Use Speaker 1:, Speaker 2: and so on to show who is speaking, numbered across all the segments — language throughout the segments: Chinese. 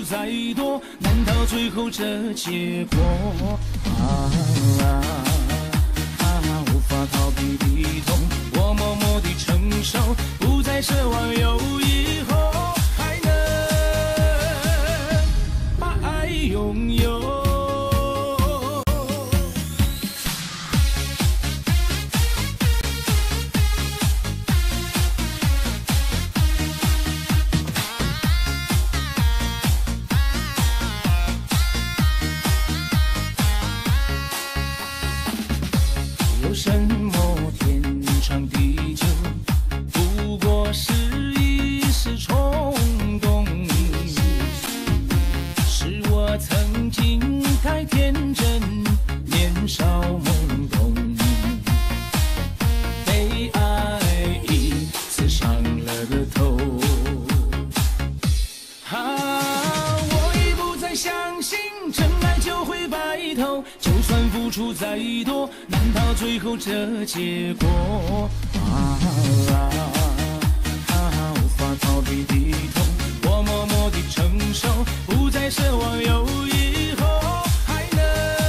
Speaker 1: 再多，难道最后这结果无法逃避的痛，我默默地承受，不再奢望有以后，还能把爱拥有。有什么天长地久，不过是一时冲动，是我曾经太天真，年少懵懂，被爱一次伤了个透。我已不再相信真爱就会白头，就算付出再多，难道最后这结果无法逃避的痛，我默默地承受，不再奢望有以后，还能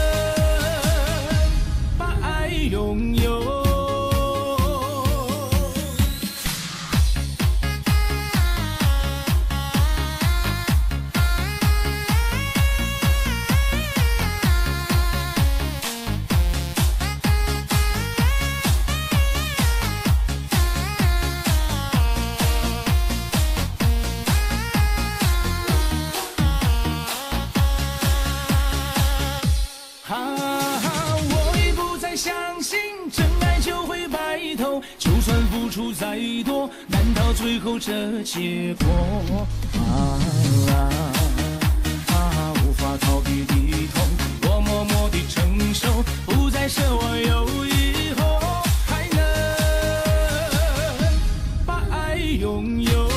Speaker 1: 把爱拥有。我已不再相信真爱就会白头，就算付出再多，难道最后这结果无法逃避的痛，我默默地承受，不再奢望有以后，还能把爱拥有。